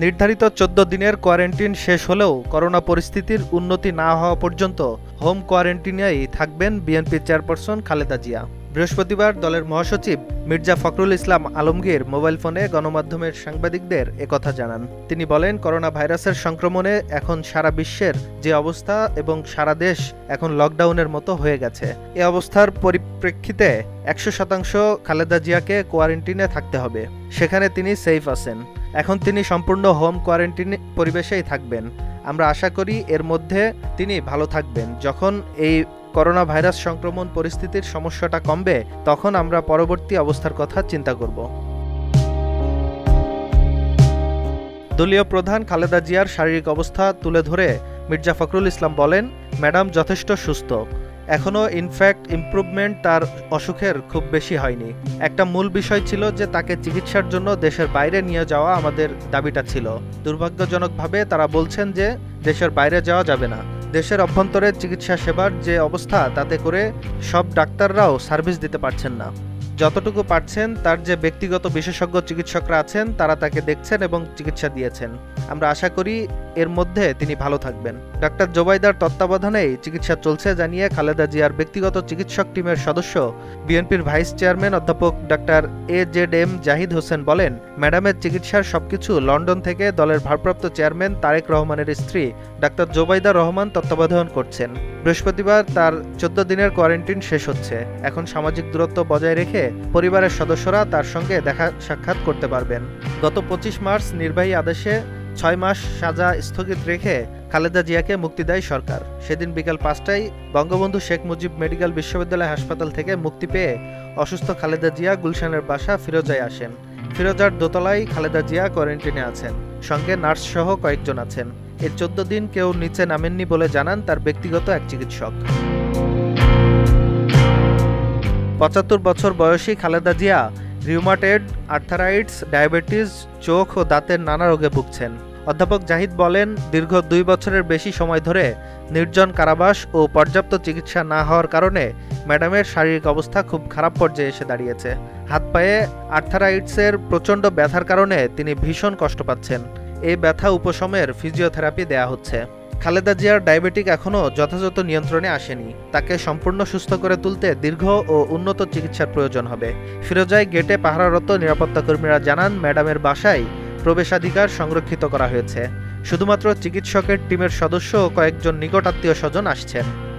নির্ধারিত ১৪ দিনের কোয়ারেন্টিন শেষ হলেও করোনা পরিস্থিতির উন্নতি না হওয়া পর্যন্ত হোম কোয়ারেন্টিনেই থাকবেন বিএনপি চেয়ারপারসন খালেদা জিয়া। বৃহস্পতিবার দলের মহাসচিব মির্জা ফখরুল ইসলাম আলমগীর মোবাইল ফোনে গণমাধ্যমের সাংবাদিকদের একথা জানান। তিনি বলেন, করোনা ভাইরাসের সংক্রমণে এখন সারা বিশ্বের যে অবস্থা এবং সারা দেশ এখন লকডাউনের মতো হয়ে গেছে। এ অবস্থার পরিপ্রেক্ষিতে ১০০% খালেদা জিয়াকে কোয়ারেন্টিনে থাকতে হবে। সেখানে তিনি সেফ আছেন। এখন তিনি সম্পূর্ণ হোম কোয়ারেন্টিন পরিবেশেই থাকবেন। আমরা আশা করি এর মধ্যে তিনি ভালো থাকবেন। যখন এই করোনা ভাইরাস সংক্রমণ পরিস্থিতির সমস্যাটা কমবে, তখন আমরা পরবর্তী অবস্থার কথা চিন্তা করব। দলীয় প্রধান খালেদা জিয়ার শারীরিক অবস্থা তুলে ধরে মির্জা ফখরুল ইসলাম বলেন, ম্যাডাম যথেষ্ট সুস্থ। এখনও ইনফ্যাক্ট ইমপ্রুভমেন্ট তার অসুখের খুব বেশি হয়নি। একটা মূল বিষয় ছিল যে তাকে চিকিৎসার জন্য দেশের বাইরে নিয়ে যাওয়া আমাদের দাবিটা ছিল। দুর্ভাগ্যজনকভাবে তারা বলছেন যে দেশের বাইরে যাওয়া যাবে না। দেশের অভ্যন্তরে চিকিৎসা সেবার যে অবস্থা, তাতে করে সব ডাক্তাররাও সার্ভিস দিতে পারছেন না। যতটুকু পারছেন তার যে ব্যক্তিগত বিশেষজ্ঞ চিকিৎসকরা আছেন তারা তাকে দেখছেন এবং চিকিৎসা দিয়েছেন। আমরা আশা করি এর মধ্যে তিনি ভালো থাকবেন। ডাক্তার জোবাইদার তত্ত্বাবধানেই চিকিৎসা চলছে জানিয়ে খালেদা জিয়ার ব্যক্তিগত চিকিৎসক টিমের সদস্য বিএনপির ভাইস চেয়ারম্যান অধ্যাপক ডাক্তার AZM জাহিদ হোসেন বলেন, ম্যাডামের চিকিৎসার সবকিছু লন্ডন থেকে দলের ভারপ্রাপ্ত চেয়ারম্যান তারেক রহমানের স্ত্রী ডাক্তার জোবাইদা রহমান তত্ত্বাবধান করছেন। বৃহস্পতিবার তার 14 দিনের কোয়ারেন্টিন শেষ হচ্ছে। এখন সামাজিক দূরত্ব বজায় রেখে পরিবারের সদস্যরা তার সঙ্গে দেখা সাক্ষাৎ করতে পারবেন। গত 25 মার্চ নির্বাহী আদেশে 6 মাস সাজা স্থগিত রেখে খালেদা জিয়াকে মুক্তি দেয় সরকার। সেদিন বিকাল 5টায় বঙ্গবন্ধু শেখ মুজিব মেডিকেল বিশ্ববিদ্যালয় হাসপাতাল থেকে মুক্তি পেয়ে অসুস্থ খালেদা জিয়া গুলশানের বাসা ফিরোজায় আসেন। ফিরোজার দোতলায় খালেদা জিয়া কোয়ারেন্টিনে আছেন, সঙ্গে নার্স সহ কয়েকজন আছেন। এর 14 দিন কেউ নিচে নামেননি বলে জানান তার ব্যক্তিগত এক চিকিৎসক। 75 বছর বয়সী Khaleda Zia rheumatoid arthritis, diabetes, চোখ ও দাঁতের নানা রোগে ভুগছেন। অধ্যাপক জাহিদ বলেন, দীর্ঘ 2 বছরের বেশি সময় ধরে নির্জন কারাবাস ও পর্যাপ্ত চিকিৎসা না হওয়ার কারণে ম্যাডামের শারীরিক অবস্থা খুব খারাপ পর্যায়ে এসে দাঁড়িয়েছে। হাত পায়ে আর্থারাইটিসের প্রচণ্ড ব্যথার কারণে তিনি ভীষণ কষ্ট পাচ্ছেন। এই ব্যথা উপশমের ফিজিওথেরাপি দেয়া হচ্ছে। খালেদা জিয়ার ডায়াবেটিক এখনও যথাযথ নিয়ন্ত্রণে আসেনি। তাকে সম্পূর্ণ সুস্থ করে তুলতে দীর্ঘ ও উন্নত চিকিৎসার প্রয়োজন হবে। ফিরোজায় গেটে পাহারারত নিরাপত্তা কর্মীরা জানান, ম্যাডামের বাসায় প্রবেশাধিকার সংরক্ষিত করা হয়েছে। শুধুমাত্র চিকিৎসকের টিমের সদস্য ও কয়েকজন নিকট আত্মীয় স্বজন আসছেন।